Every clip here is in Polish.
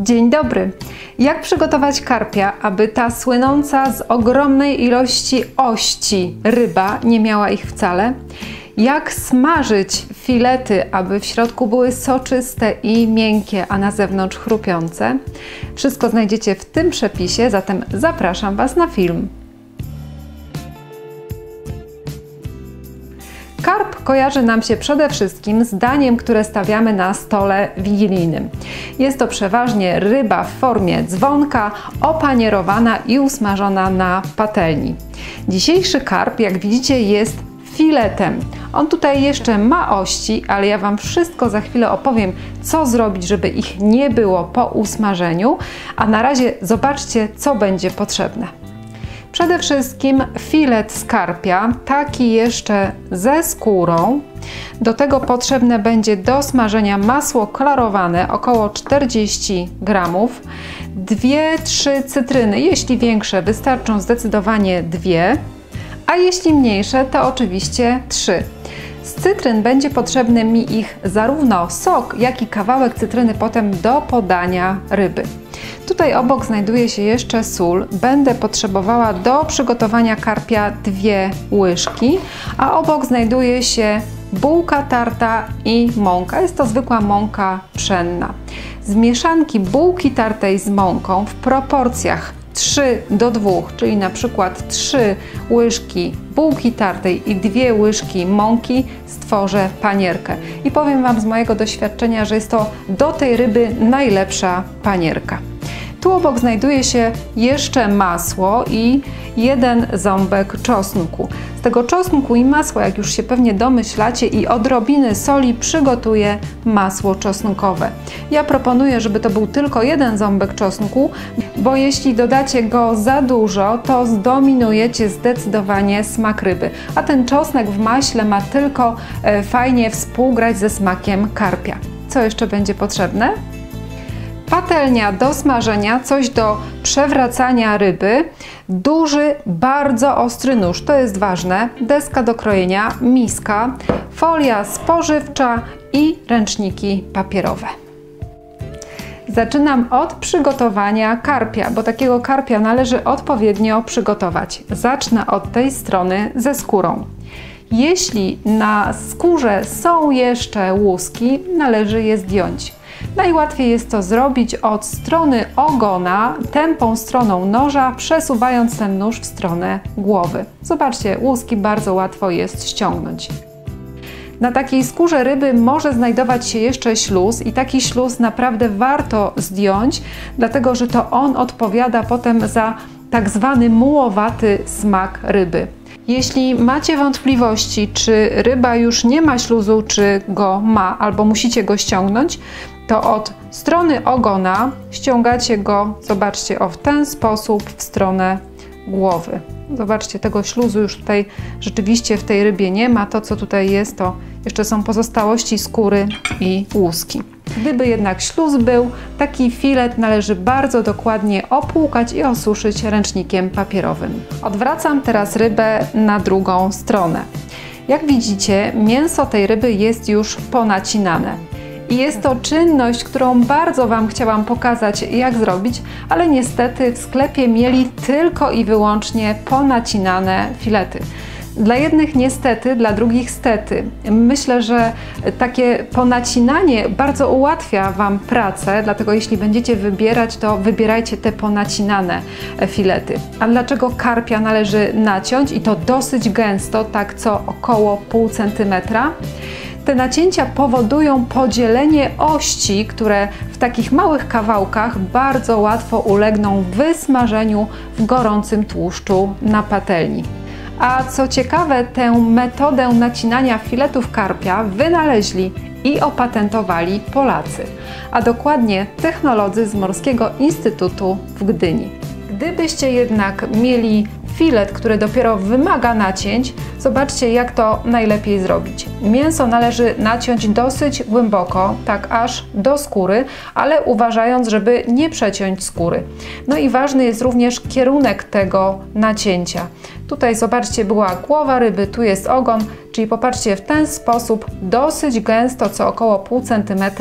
Dzień dobry! Jak przygotować karpia, aby ta słynąca z ogromnej ilości ości ryba nie miała ich wcale? Jak smażyć filety, aby w środku były soczyste i miękkie, a na zewnątrz chrupiące? Wszystko znajdziecie w tym przepisie, zatem zapraszam Was na film. Karp kojarzy nam się przede wszystkim z daniem, które stawiamy na stole wigilijnym. Jest to przeważnie ryba w formie dzwonka, opanierowana i usmażona na patelni. Dzisiejszy karp, jak widzicie, jest filetem. On tutaj jeszcze ma ości, ale ja Wam wszystko za chwilę opowiem, co zrobić, żeby ich nie było po usmażeniu, a na razie zobaczcie, co będzie potrzebne. Przede wszystkim filet z karpia, taki jeszcze ze skórą. Do tego potrzebne będzie do smażenia masło klarowane, około 40 gramów. 2-3 cytryny, jeśli większe wystarczą zdecydowanie 2, a jeśli mniejsze to oczywiście 3. Z cytryn będzie potrzebny mi ich zarówno sok, jak i kawałek cytryny potem do podania ryby. Tutaj obok znajduje się jeszcze sól. Będę potrzebowała do przygotowania karpia 2 łyżki, a obok znajduje się bułka tarta i mąka. Jest to zwykła mąka pszenna. Z mieszanki bułki tartej z mąką w proporcjach 3:2, czyli na przykład 3 łyżki bułki tartej i 2 łyżki mąki, stworzę panierkę. I powiem Wam z mojego doświadczenia, że jest to do tej ryby najlepsza panierka. Tu obok znajduje się jeszcze masło i 1 ząbek czosnku. Z tego czosnku i masła, jak już się pewnie domyślacie, i odrobiny soli przygotuję masło czosnkowe. Ja proponuję, żeby to był tylko 1 ząbek czosnku, bo jeśli dodacie go za dużo, to zdominujecie zdecydowanie smak ryby. A ten czosnek w maśle ma tylko fajnie współgrać ze smakiem karpia. Co jeszcze będzie potrzebne? Patelnia do smażenia, coś do przewracania ryby, duży, bardzo ostry nóż, to jest ważne, deska do krojenia, miska, folia spożywcza i ręczniki papierowe. Zaczynam od przygotowania karpia, bo takiego karpia należy odpowiednio przygotować. Zacznę od tej strony ze skórą. Jeśli na skórze są jeszcze łuski, należy je zdjąć. Najłatwiej jest to zrobić od strony ogona, tępą stroną noża, przesuwając ten nóż w stronę głowy. Zobaczcie, łuski bardzo łatwo jest ściągnąć. Na takiej skórze ryby może znajdować się jeszcze śluz i taki śluz naprawdę warto zdjąć, dlatego że to on odpowiada potem za tak zwany mułowaty smak ryby. Jeśli macie wątpliwości, czy ryba już nie ma śluzu, czy go ma, albo musicie go ściągnąć, to od strony ogona ściągacie go, zobaczcie, w ten sposób w stronę głowy. Zobaczcie, tego śluzu już tutaj rzeczywiście w tej rybie nie ma. To, co tutaj jest, to jeszcze są pozostałości skóry i łuski. Gdyby jednak śluz był, taki filet należy bardzo dokładnie opłukać i osuszyć ręcznikiem papierowym. Odwracam teraz rybę na drugą stronę. Jak widzicie, mięso tej ryby jest już ponacinane. I jest to czynność, którą bardzo Wam chciałam pokazać, jak zrobić, ale niestety w sklepie mieli tylko i wyłącznie ponacinane filety. Dla jednych niestety, dla drugich stety. Myślę, że takie ponacinanie bardzo ułatwia Wam pracę, dlatego jeśli będziecie wybierać, to wybierajcie te ponacinane filety. A dlaczego karpia należy naciąć i to dosyć gęsto, tak co około pół centymetra? Te nacięcia powodują podzielenie ości, które w takich małych kawałkach bardzo łatwo ulegną wysmażeniu w gorącym tłuszczu na patelni. A co ciekawe, tę metodę nacinania filetów karpia wynaleźli i opatentowali Polacy, a dokładnie technolodzy z Morskiego Instytutu w Gdyni. Gdybyście jednak mieli filet, który dopiero wymaga nacięć, zobaczcie, jak to najlepiej zrobić. Mięso należy naciąć dosyć głęboko, tak aż do skóry, ale uważając, żeby nie przeciąć skóry. No i ważny jest również kierunek tego nacięcia. Tutaj zobaczcie, była głowa ryby, tu jest ogon, czyli popatrzcie, w ten sposób dosyć gęsto, co około pół centymetra,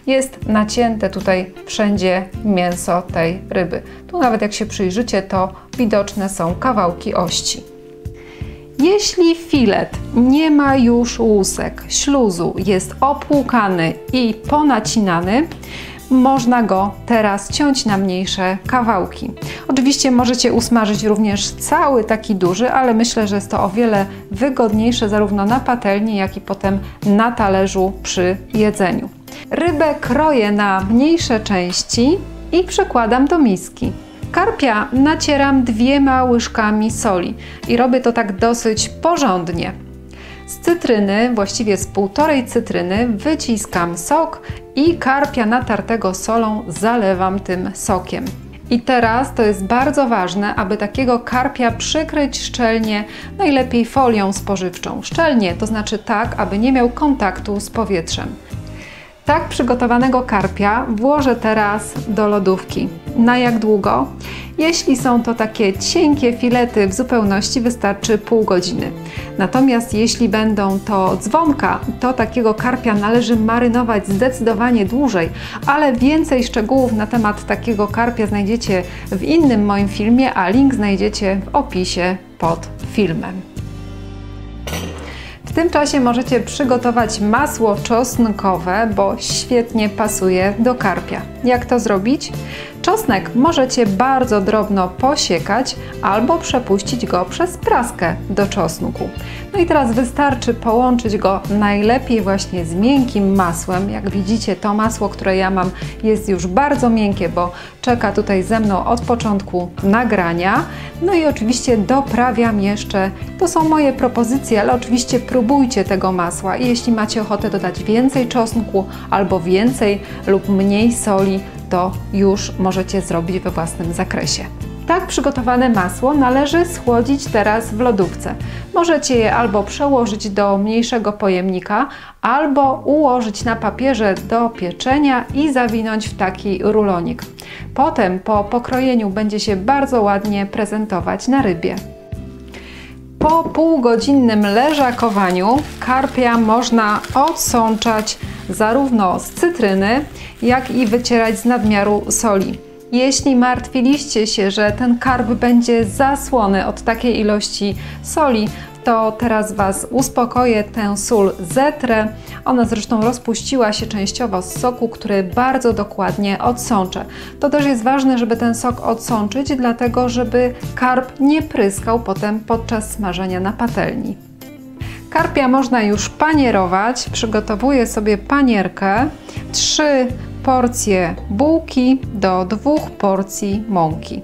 jest nacięte tutaj wszędzie mięso tej ryby. Tu nawet jak się przyjrzycie, to widoczne są kawałki ości. Jeśli filet nie ma już łusek, śluzu, jest opłukany i ponacinany, można go teraz ciąć na mniejsze kawałki. Oczywiście możecie usmażyć również cały taki duży, ale myślę, że jest to o wiele wygodniejsze zarówno na patelni, jak i potem na talerzu przy jedzeniu. Rybę kroję na mniejsze części i przekładam do miski. Karpia nacieram 2 łyżkami soli i robię to tak dosyć porządnie. Z cytryny, właściwie z 1,5 cytryny, wyciskam sok i karpia natartego solą zalewam tym sokiem. I teraz to jest bardzo ważne, aby takiego karpia przykryć szczelnie, najlepiej folią spożywczą. Szczelnie, to znaczy tak, aby nie miał kontaktu z powietrzem. Tak przygotowanego karpia włożę teraz do lodówki. Na jak długo? Jeśli są to takie cienkie filety, w zupełności wystarczy pół godziny. Natomiast jeśli będą to dzwonka, to takiego karpia należy marynować zdecydowanie dłużej, ale więcej szczegółów na temat takiego karpia znajdziecie w innym moim filmie, a link znajdziecie w opisie pod filmem. W tym czasie możecie przygotować masło czosnkowe, bo świetnie pasuje do karpia. Jak to zrobić? Czosnek możecie bardzo drobno posiekać albo przepuścić go przez praskę do czosnku. No i teraz wystarczy połączyć go najlepiej właśnie z miękkim masłem. Jak widzicie, to masło, które ja mam, jest już bardzo miękkie, bo czeka tutaj ze mną od początku nagrania. No i oczywiście doprawiam jeszcze, to są moje propozycje, ale oczywiście próbujcie tego masła i jeśli macie ochotę dodać więcej czosnku albo więcej lub mniej soli, to już możecie zrobić we własnym zakresie. Tak przygotowane masło należy schłodzić teraz w lodówce. Możecie je albo przełożyć do mniejszego pojemnika, albo ułożyć na papierze do pieczenia i zawinąć w taki rulonik. Potem po pokrojeniu będzie się bardzo ładnie prezentować na rybie. Po półgodzinnym leżakowaniu karpia można odsączać zarówno z cytryny, jak i wycierać z nadmiaru soli. Jeśli martwiliście się, że ten karp będzie za słony od takiej ilości soli, to teraz Was uspokoję, tę sól zetrę. Ona zresztą rozpuściła się częściowo z soku, który bardzo dokładnie odsączę. To też jest ważne, żeby ten sok odsączyć, dlatego żeby karp nie pryskał potem podczas smażenia na patelni. Karpia można już panierować. Przygotowuję sobie panierkę. 3 porcje bułki do 2 porcji mąki.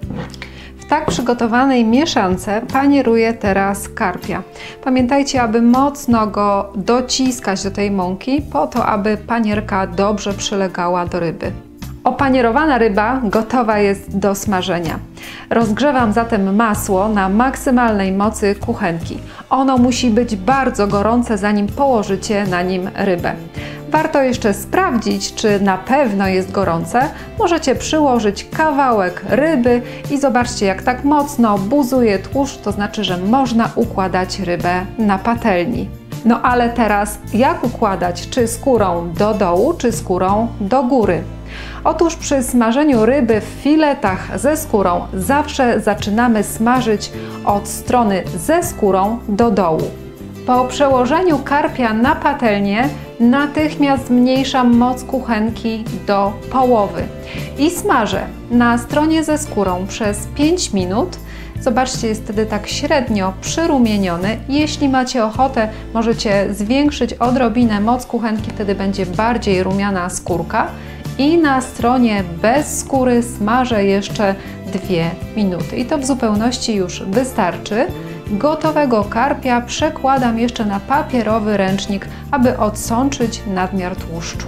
W tak przygotowanej mieszance panieruję teraz karpia. Pamiętajcie, aby mocno go dociskać do tej mąki, po to, aby panierka dobrze przylegała do ryby. Opanierowana ryba gotowa jest do smażenia. Rozgrzewam zatem masło na maksymalnej mocy kuchenki. Ono musi być bardzo gorące, zanim położycie na nim rybę. Warto jeszcze sprawdzić, czy na pewno jest gorące. Możecie przyłożyć kawałek ryby i zobaczcie, jak tak mocno buzuje tłuszcz, to znaczy, że można układać rybę na patelni. No ale teraz jak układać? Czy skórą do dołu, czy skórą do góry? Otóż przy smażeniu ryby w filetach ze skórą zawsze zaczynamy smażyć od strony ze skórą do dołu. Po przełożeniu karpia na patelnię natychmiast zmniejszam moc kuchenki do połowy i smażę na stronie ze skórą przez 5 minut. Zobaczcie, jest wtedy tak średnio przyrumieniony. Jeśli macie ochotę, możecie zwiększyć odrobinę moc kuchenki, wtedy będzie bardziej rumiana skórka. I na stronie bez skóry smażę jeszcze 2 minuty. I to w zupełności już wystarczy. Gotowego karpia przekładam jeszcze na papierowy ręcznik, aby odsączyć nadmiar tłuszczu.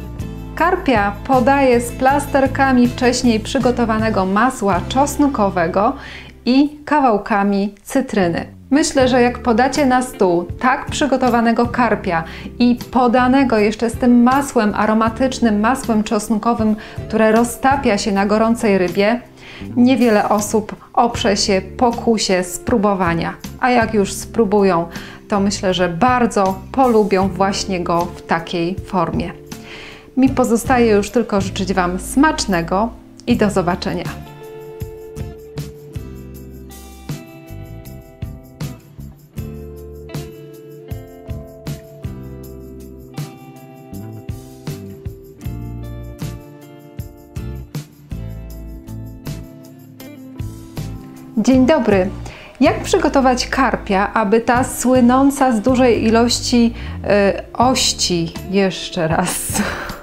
Karpia podaję z plasterkami wcześniej przygotowanego masła czosnkowego i kawałkami cytryny. Myślę, że jak podacie na stół tak przygotowanego karpia i podanego jeszcze z tym masłem aromatycznym, masłem czosnkowym, które roztapia się na gorącej rybie, niewiele osób oprze się pokusie spróbowania. A jak już spróbują, to myślę, że bardzo polubią właśnie go w takiej formie. Mi pozostaje już tylko życzyć Wam smacznego i do zobaczenia. Dzień dobry! Jak przygotować karpia, aby ta słynąca z dużej ilości ości, jeszcze raz,